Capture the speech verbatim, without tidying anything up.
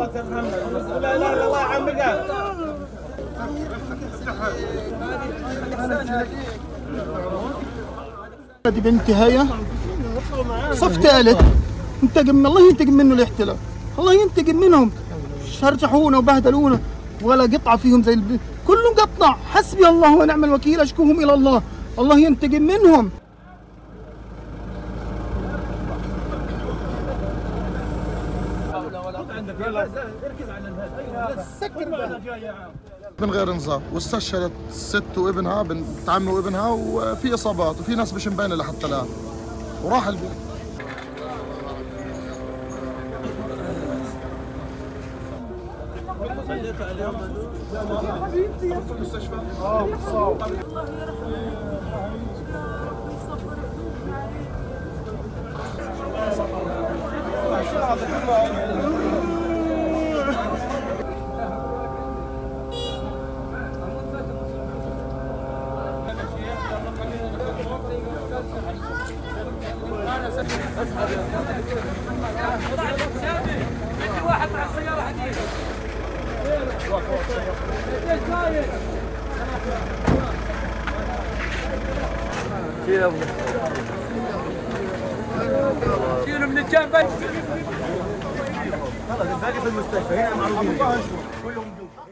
لا اله الا الله يا عمي قال. هذه بنتي هيا صف ثالث، انتقم من الله، ينتقم منه الاحتلال، الله ينتقم منهم، شرجحونا وبهدلونا ولا قطعه فيهم زي الب... كله مقطع. حسبي الله ونعم الوكيل، اشكوهم الى الله، الله ينتقم منهم. من غير نظام، واستشهدت الست وابنها، بنت عمي وابنها، وفي اصابات وفي ناس مش مبينه لحتى الان، وراح البيت. واحد مع السيارة حديد. شيلوا من الجنب. خلاص الباقي في المستشفى هنا معروفين كلهم.